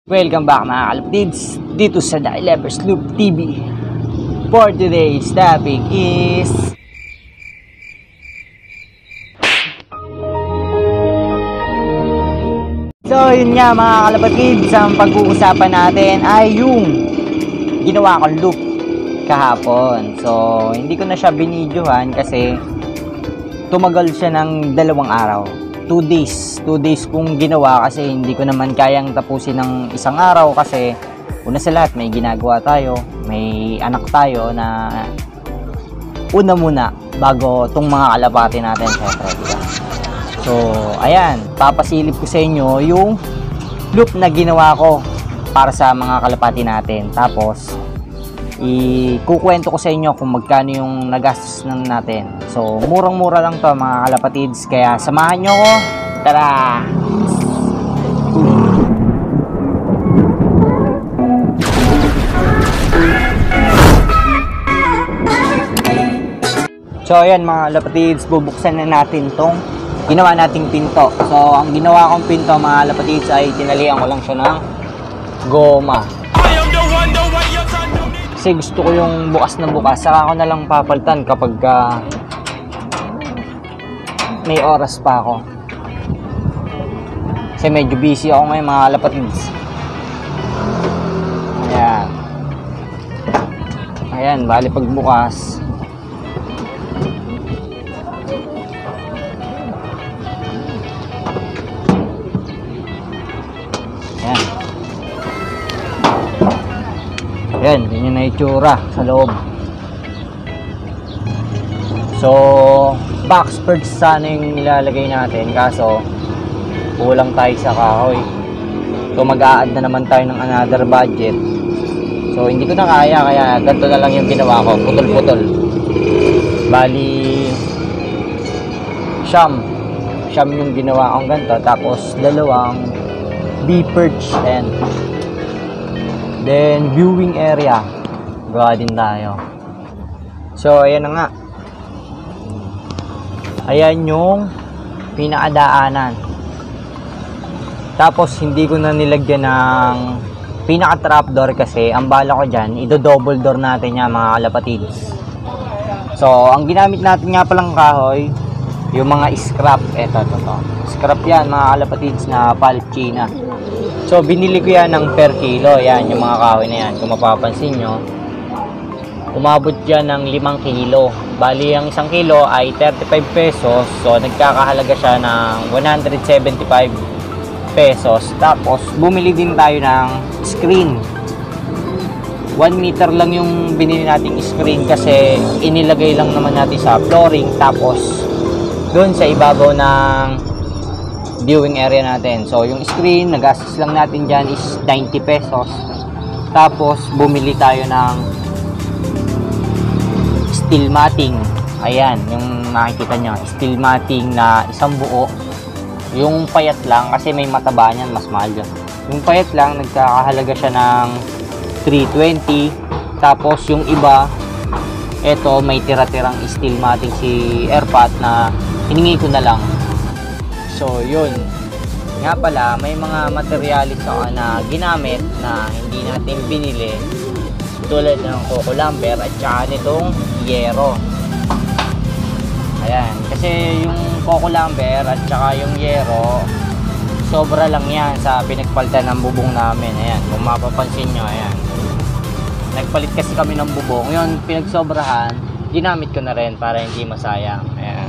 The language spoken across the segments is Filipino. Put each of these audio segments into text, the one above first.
Welcome back mga kalapatids dito sa The Lovers Loop TV. For today's topic is yun nga mga kalapatids, ang pag-uusapan natin ay yung ginawa kong loop kahapon. So hindi ko na siya binidyohan kasi tumagal siya ng 2 araw. 2 days kong ginawa kasi hindi ko naman kayang tapusin ng isang araw kasi una sa lahat may ginagawa tayo, may anak tayo na una muna bago tong mga kalapati natin syempre. So ayan, papasilip ko sa inyo yung loop na ginawa ko para sa mga kalapati natin, tapos ikukwento ko sa inyo kung magkano yung nagastos natin. So murang-mura lang to mga kalapatids, kaya samahan nyo ko. Tara! So ayan mga kalapatids, bubuksan na natin tong ginawa nating pinto. So ang ginawa kong pinto mga kalapatids ay tinalian ko lang siya ng goma. Kasi gusto ko yung bukas na bukas, saka ako na lang papalitan kapag may oras pa ako. Kasi medyo busy ako ngayon mga kalapatids. Ayan, bali pagbukas ayan, yun yung itsura sa loob. So box perch sana yung nilalagay natin, kaso kulang tayo sa kahoy. So mag-a-add na naman tayo ng another budget. So hindi ko na kaya ganito na lang yung ginawa ko, putol-putol. Bali siyam yung ginawa kong ganito, tapos 2 B-perch and then viewing area gawa din tayo. So ayan na nga, ayan yung pinakadaanan. Tapos hindi ko na nilagyan ng pinaka trapdoor kasi ang bala ko dyan, ido-double door natin yan mga kalapatids. So ang ginamit natin nga palang kahoy, yung mga scrap. Eto, scrap yan mga kalapatids na pulp China. So binili ko yan ng per kilo. Yan yung mga kahoy na yan, kung mapapansin nyo, umabot yan ng 5 kilo. Bali ang 1 kilo ay 35 pesos. So nagkakahalaga siya ng 175 pesos. Tapos bumili din tayo ng screen. 1 meter lang yung binili nating screen kasi inilagay lang naman natin sa flooring, tapos doon sa ibabaw ng viewing area natin. So yung screen, nagastos lang natin dyan is 90 pesos. Tapos bumili tayo ng steel matting. Ayan, yung makikita nyo, steel matting na isang buo. Yung payat lang, kasi may mataba niyan, mas mahal yun. Yung payat lang, nagkakahalaga siya ng 320. Tapos yung iba, eto may tira-tirang steel matting si Airpat na hiningi ko na lang. So yun nga pala, may mga materialis ako na ginamit na hindi natin binili, tulad ng coco lumber at saka nitong yero. Ayan, kasi yung coco lumber at saka yung yero, sobra lang yan sa pinagpalitan ng bubong namin. Ayan, kung mapapansin nyo, ayan, nagpalit kasi kami ng bubong. Yun, pinagsobrahan, ginamit ko na rin para hindi masayang. Ayan.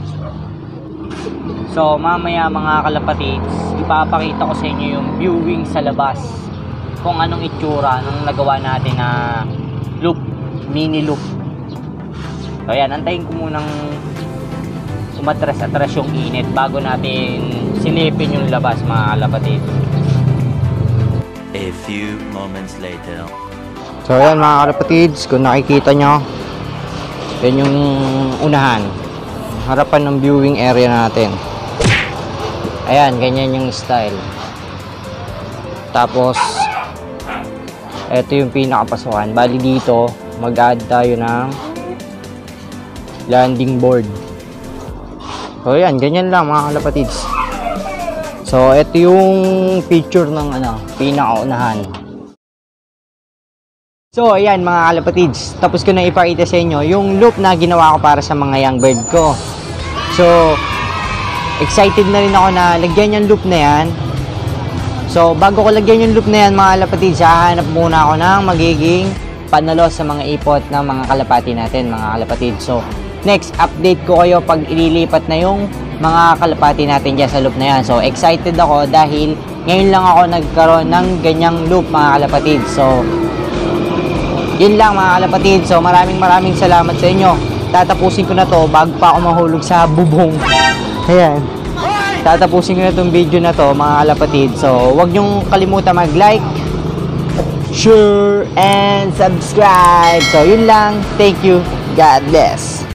So mamaya mga kalapatids, ipapakita ko sa inyo yung viewing sa labas, kung anong itsura nung nagawa natin na loop, mini loop. So ayan, antayin ko munang umatras-atras yung init bago natin silipin yung labas mga kalapatids. A few moments later. So ayan mga kalapatids, kung nakikita nyo, yan yung unahan, harapan ng viewing area natin. Ayan, ganyan yung style. Tapos ito yung pinakapasukan. Bali dito mag-add tayo ng landing board. So ayan, ganyan lang mga kalapatids. So, ito yung picture ng pinakaunahan. So, ayan mga kalapatids. Tapos ko na ipakita sa inyo yung loop na ginawa ko para sa mga young bird ko. So, excited na rin ako na lagyan yung loop na yan. So, bago ko lagyan yung loop na yan mga kalapatids, hahanap muna ako ng magiging panalo sa mga ipot ng mga kalapati natin mga kalapatids. So, next, update ko kayo pag ililipat na yung mga kalapati natin dyan sa loop na yan. So, excited ako dahil ngayon lang ako nagkaroon ng ganyang loop mga kalapatid. So, yun lang mga kalapatid. So, maraming salamat sa inyo. Tatapusin ko na to bago pa ako mahulog sa bubong. Ayan. Tatapusin ko na tong video na to mga kalapatid. So, huwag nyong kalimutan mag-like, share, and subscribe. So, yun lang. Thank you. God bless.